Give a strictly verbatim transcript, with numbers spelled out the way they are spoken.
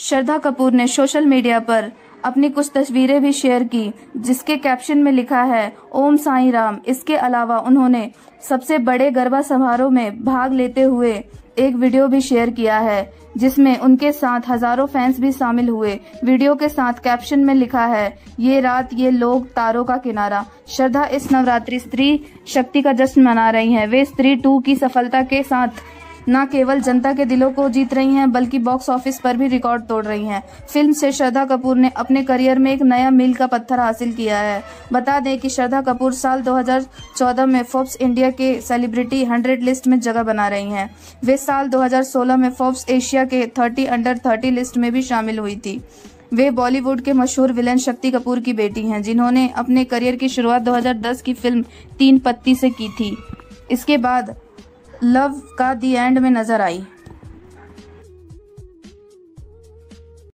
श्रद्धा कपूर ने social media पर अपनी कुछ तस्वीरें भी शेयर की, जिसके कैप्शन में लिखा है ओम साईं राम। इसके अलावा उन्होंने सबसे बड़े गरबा समारोह में भाग लेते हुए एक वीडियो भी शेयर किया है, जिसमें उनके साथ हजारों फैंस भी शामिल हुए। वीडियो के साथ कैप्शन में लिखा है, ये रात ये लोग तारों का किनारा। श्रद्धा इस नवरात्रि स्त्री शक्ति का जश्न मना रही हैं। वे स्त्री टू की सफलता के साथ न केवल जनता के दिलों को जीत रही हैं, बल्कि बॉक्स ऑफिस पर भी रिकॉर्ड तोड़ रही हैं। फिल्म से श्रद्धा कपूर ने अपने करियर में एक नया मील का पत्थर हासिल किया है। बता दें कि श्रद्धा कपूर साल दो हज़ार चौदह में फोर्ब्स इंडिया के सेलिब्रिटी हंड्रेड लिस्ट में जगह बना रही हैं। वे साल दो हज़ार सोलह में फोर्ब्स एशिया के तीस अंडर तीस लिस्ट में भी शामिल हुई थी। वे बॉलीवुड के मशहूर विलेन शक्ति कपूर की बेटी हैं, जिन्होंने अपने करियर की शुरुआत दो हज़ार दस की फिल्म तीन पत्ती से की थी। इसके बाद लव का दी एंड में नजर आई।